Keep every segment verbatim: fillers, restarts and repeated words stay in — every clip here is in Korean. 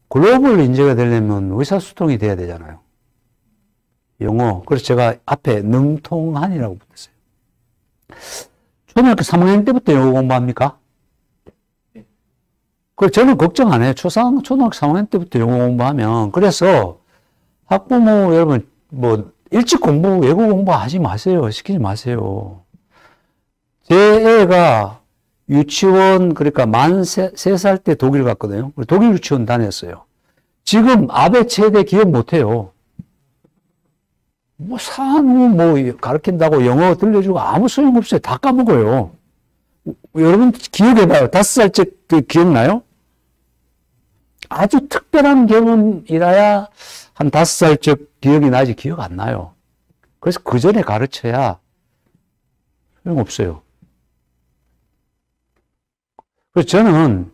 글로벌 인재가 되려면 의사소통이 돼야 되잖아요. 영어. 그래서 제가 앞에 능통한이라고 붙였어요. 초등학교 삼 학년 때부터 영어 공부합니까? 그래서 저는 걱정 안 해요. 초상, 초등학교 삼 학년 때부터 영어 공부하면. 그래서 학부모 여러분, 뭐, 일찍 공부, 외국 공부 하지 마세요. 시키지 마세요. 제 애가 유치원, 그러니까 만 세 살 때 독일 갔거든요. 독일 유치원 다녔어요. 지금 아베 최대 기억 못해요. 뭐, 산후 뭐, 가르친다고 영어 들려주고 아무 소용없어요. 다 까먹어요. 여러분, 기억해봐요. 다섯 살째 그 기억나요? 아주 특별한 경험이라야 한 다섯 살째 기억이 나지 기억 안 나요. 그래서 그 전에 가르쳐야 소용없어요. 그래서 저는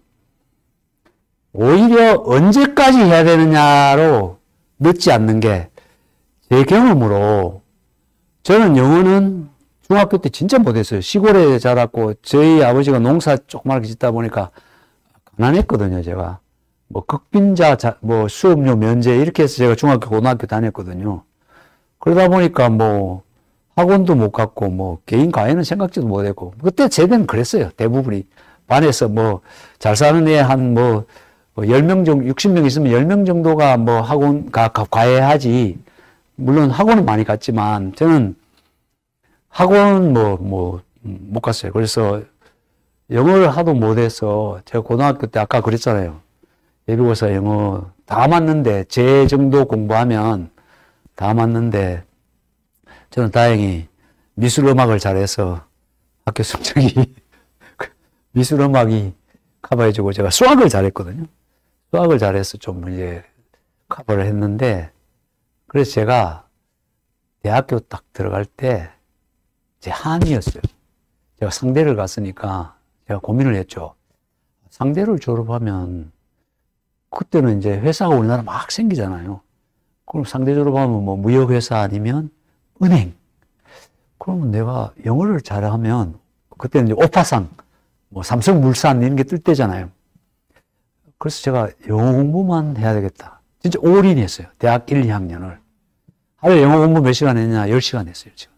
오히려 언제까지 해야 되느냐로 늦지 않는 게 제 경험으로 저는 영어는 중학교 때 진짜 못했어요. 시골에 자랐고 저희 아버지가 농사 조그맣게 짓다 보니까 가난했거든요. 제가 뭐 극빈자 뭐 수업료 면제 이렇게 해서 제가 중학교 고등학교 다녔거든요. 그러다 보니까 뭐 학원도 못 갔고 뭐 개인 과외는 생각지도 못했고 그때 제대는 그랬어요. 대부분이 반에서 뭐 잘 사는 애 한 뭐 열 명 정도 육십 명 있으면 열 명 정도가 뭐 학원 가 과외하지. 물론 학원은 많이 갔지만 저는 학원 뭐 뭐 못 갔어요. 그래서 영어를 하도 못해서 제가 고등학교 때 아까 그랬잖아요. 예비고사 영어 다 맞는데 제 정도 공부하면 다 맞는데 저는 다행히 미술음악을 잘해서 학교 성적이 미술음악이 커버해주고 제가 수학을 잘했거든요. 수학을 잘해서 좀 이제 커버를 했는데 그래서 제가 대학교 딱 들어갈 때 제 한이었어요. 제가 상대를 갔으니까 제가 고민을 했죠. 상대를 졸업하면 그때는 이제 회사가 우리나라 막 생기잖아요. 그럼 상대 졸업하면 뭐 무역회사 아니면 은행. 그러면 내가 영어를 잘하면 그때는 이제 오파상, 뭐 삼성물산 이런 게 뜰 때잖아요. 그래서 제가 영어 공부만 해야 되겠다. 진짜 올인했어요. 대학 일, 이 학년을. 하루에 영어 공부 몇 시간 했냐? 열 시간 했어요, 지금.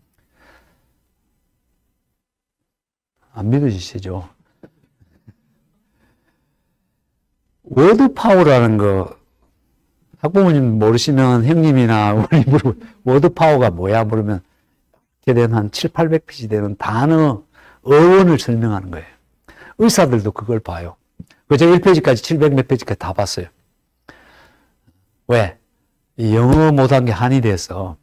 안 믿어지시죠? 워드 파워라는 거, 학부모님 모르시면 형님이나 우리 물어 워드 파워가 뭐야? 물으면, 이렇게 된 한 칠, 팔백 페이지 되는 단어, 어원을 설명하는 거예요. 의사들도 그걸 봐요. 그래서 일 페이지까지 칠백 몇 페이지까지 다 봤어요. 왜? 영어 못한 게 한이 돼서.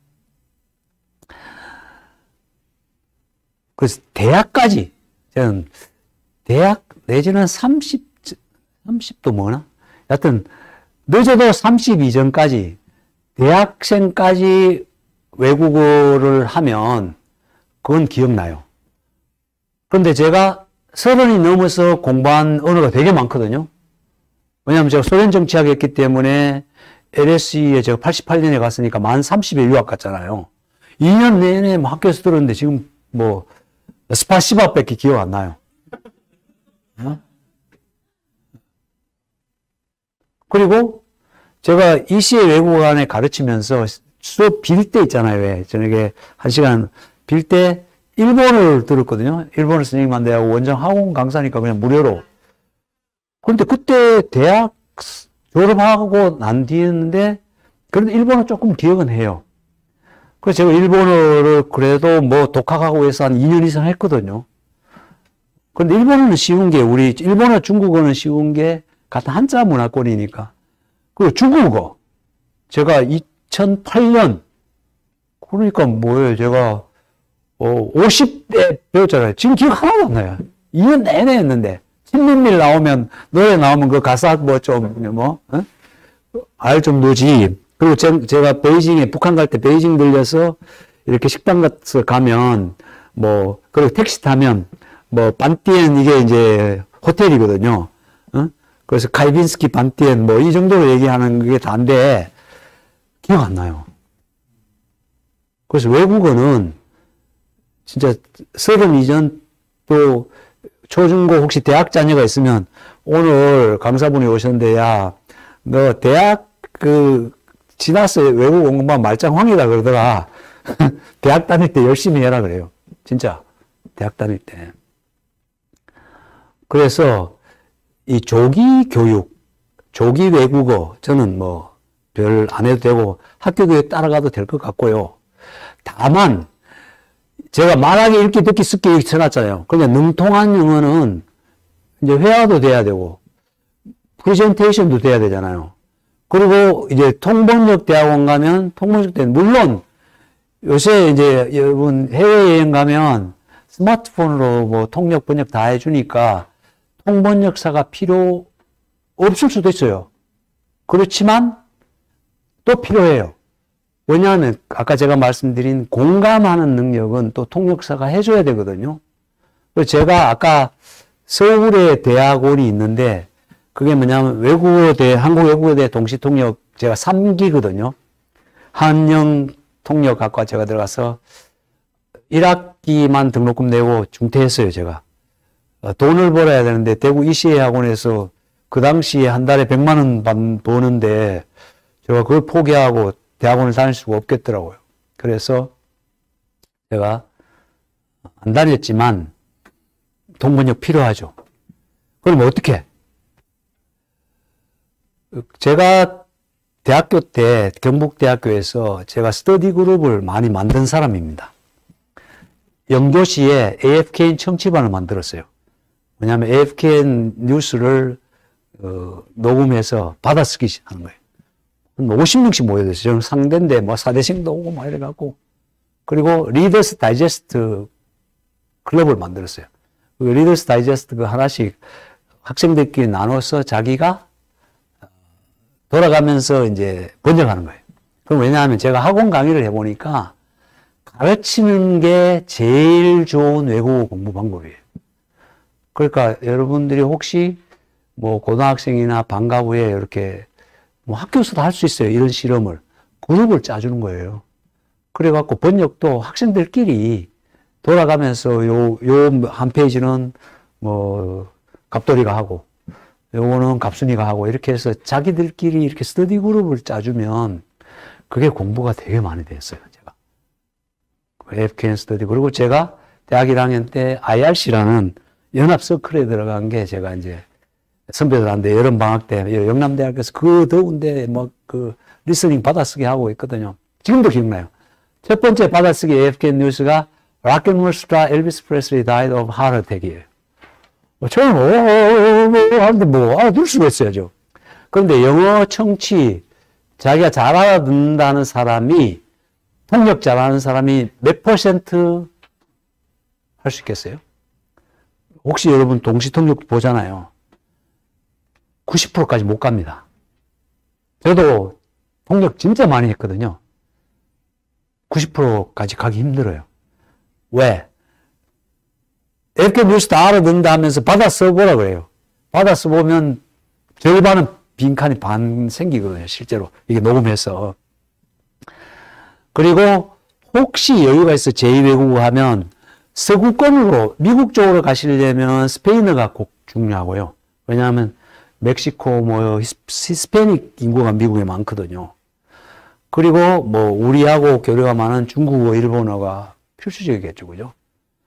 그래서 대학까지, 저는 대학 내지는 삼십, 삼십도 뭐나? 여하튼, 늦어도 삼십 이전까지, 대학생까지 외국어를 하면, 그건 기억나요. 그런데 제가 서른이 넘어서 공부한 언어가 되게 많거든요. 왜냐하면 제가 소련 정치학 했기 때문에 엘에스이에 제가 팔십팔 년에 갔으니까 만 삼십에 유학 갔잖아요. 이 년 내내 뭐 학교에서 들었는데 지금 뭐 스파시바밖에 기억 안 나요. 어? 그리고 제가 이씨의 외국어관에 가르치면서 수업 빌 때 있잖아요. 왜 저녁에 한 시간 빌 때 일본어를 들었거든요. 일본어 선생님한테 하고 원장 학원 강사니까 그냥 무료로. 그런데 그때 대학 졸업하고 난 뒤였는데 그래도 일본어 조금 기억은 해요. 그래서 제가 일본어를 그래도 뭐 독학하고 해서 한 이 년 이상 했거든요. 그런데 일본어는 쉬운 게 우리 일본어 중국어는 쉬운 게 같은 한자 문화권이니까. 그리고 중국어 제가 이천팔 년 그러니까 뭐예요? 제가 어, 오십 대 배웠잖아요. 지금 기억 하나도 안 나요. 이 년 내내 했는데 신민밀 나오면 노래 나오면 그 가사 뭐 좀 뭐 어? 알 정도지. 그리고 제, 제가 베이징에 북한 갈 때 베이징 들려서 이렇게 식당 가서 가면 뭐 그리고 택시 타면 뭐 반띠엔 이게 이제 호텔이거든요. 어? 그래서 카이빈스키 반띠엔 뭐 이 정도로 얘기하는 게 다인데 기억 안 나요. 그래서 외국어는 진짜 서른 이전 또 초중고 혹시 대학 자녀가 있으면 오늘 강사분이 오셨는데 야 너 대학 그 지났어 외국 공부만 말짱황이다 그러더라. 대학 다닐 때 열심히 해라 그래요. 진짜 대학 다닐 때. 그래서 이 조기 교육, 조기 외국어 저는 뭐 별 안 해도 되고 학교 교육 따라가도 될 것 같고요. 다만 제가 말하기, 읽기, 듣기, 쓰기 이렇게 쳐놨잖아요. 그러니까 능통한 영어는 이제 회화도 돼야 되고 프레젠테이션도 돼야 되잖아요. 그리고 이제 통번역 대학원 가면 통번역 대학원 물론 요새 이제 여러분 해외여행 가면 스마트폰으로 뭐 통역 번역 다 해주니까 통번역사가 필요 없을 수도 있어요. 그렇지만 또 필요해요. 왜냐하면 아까 제가 말씀드린 공감하는 능력은 또 통역사가 해줘야 되거든요. 그래서 제가 아까 서울에 대학원이 있는데 그게 뭐냐면 외국어대, 한국외국어대 동시통역 제가 삼 기거든요. 한영 통역학과 제가 들어가서 일 학기만 등록금 내고 중퇴했어요, 제가. 돈을 벌어야 되는데 대구 이시외학원에서 그 당시에 한 달에 백만 원 버는데 제가 그걸 포기하고 대학원을 다닐 수가 없겠더라고요. 그래서 제가 안 다녔지만 통번역 필요하죠. 그럼 어떻게? 제가 대학교 때 경북대학교에서 제가 스터디 그룹을 많이 만든 사람입니다. 영교시에 에이에프케이엔 청취반을 만들었어요. 왜냐하면 에이에프케이엔 뉴스를 어, 녹음해서 받아쓰기 하는 거예요. 오십 명씩 모여있어요. 저는 상대인데 뭐 사대생도 오고 막 이래갖고. 그리고 리더스 다이제스트 클럽을 만들었어요. 그 리더스 다이제스트 그 하나씩 학생들끼리 나눠서 자기가 돌아가면서 이제 번역하는 거예요. 그럼 왜냐하면 제가 학원 강의를 해보니까 가르치는 게 제일 좋은 외국어 공부 방법이에요. 그러니까 여러분들이 혹시 뭐 고등학생이나 방과 후에 이렇게 뭐 학교에서도 할 수 있어요. 이런 실험을. 그룹을 짜주는 거예요. 그래갖고 번역도 학생들끼리 돌아가면서 요, 요 한 페이지는 뭐 갑돌이가 하고 요거는 갑순이가 하고 이렇게 해서 자기들끼리 이렇게 스터디 그룹을 짜주면 그게 공부가 되게 많이 됐어요. 제가. 에이에프케이엔 스터디. 그리고 제가 대학 일 학년 때 아이알씨라는 연합 서클에 들어간 게 제가 이제 선배들한테 여름방학 때 영남대학에서 그 더운데 뭐 그 리스닝 받아쓰기 하고 있거든요. 지금도 기억나요. 첫 번째 받아쓰기 에이에프케이엔 뉴스가 락앤롤 스타 엘비스 프레슬리 died of heart attack이에요. 저는 오 하는데 뭐 알아들 수가 있어야죠. 그런데 영어 청취 자기가 잘 알아듣는다는 사람이 통역 잘하는 사람이 몇 퍼센트 할 수 있겠어요? 혹시 여러분 동시통역 보잖아요. 구십 퍼센트까지 못 갑니다. 저도 통역 진짜 많이 했거든요. 구십 퍼센트까지 가기 힘들어요. 왜? 에이에프케이엔 뉴스 다 알아듣는다 하면서 받아 써보라 그래요. 받아 써보면 절반은 빈칸이 반 생기거든요. 실제로. 이게 녹음해서. 그리고 혹시 여유가 있어 제이 외국어 하면 서구권으로 미국 쪽으로 가시려면 스페인어가 꼭 중요하고요. 왜냐하면 멕시코 뭐 히스패닉 인구가 미국에 많거든요. 그리고 뭐 우리하고 교류가 많은 중국어, 일본어가 필수적이겠죠. 그죠?